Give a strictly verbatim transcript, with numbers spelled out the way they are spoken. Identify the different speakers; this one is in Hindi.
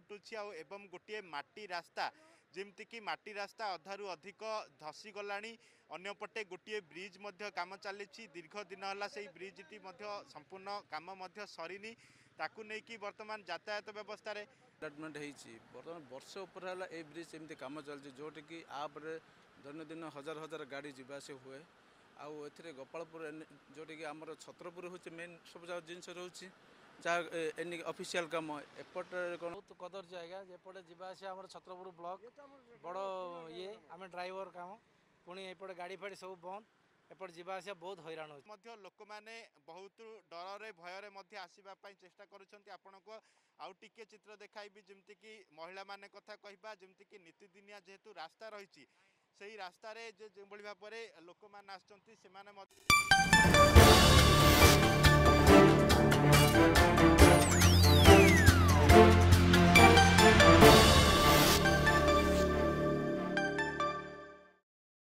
Speaker 1: घटुची एवं गोटे माटी रास्ता जमीक माटी रास्ता अधारू अधिक धसी गलानी अंपटे गोटे ब्रिज काम चली दीर्घ दिन है से ब्रिजटी संपूर्ण काम सरीनी ताकू नहीं कि बर्तमान यातायात व्यवस्था
Speaker 2: डेवलपमेंट होती बर्तमान वर्ष उपर है ब्रिज एमती कम चलती जोटि कि आप्रे दैनंदिन हजार हजार गाड़ी जावास हुए आउ ए गोपालपुर जोटि कि आमर छत्रपुर हूँ मेन सब जिन रोचे जहाँ ऑफिशियल काम एपटे कौन
Speaker 3: बहुत कदर्य आज्ञा एपटे जावास आम छत्रपुर ब्लॉक बड़ ये आम ड्राइवर काम पुणी एपटे गाड़ी फाड़ी सब बंद एपटे जावास बहुत हैरान हो
Speaker 1: लोक मैंने बहुत डर भयर आसवाई चेष्टा करुँच आउ टिके चित्र देखाइबी जमती कि महिला माने कथा कहबा जमती कि नीतिदिनिया जेहेतु रास्ता रही से रास्तार जो भाव लोक मैंने आसुँच।